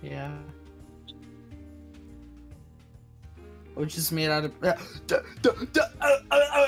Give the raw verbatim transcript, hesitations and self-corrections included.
Yeah. Which is made out of. Uh, duh, duh, duh, uh, uh, uh,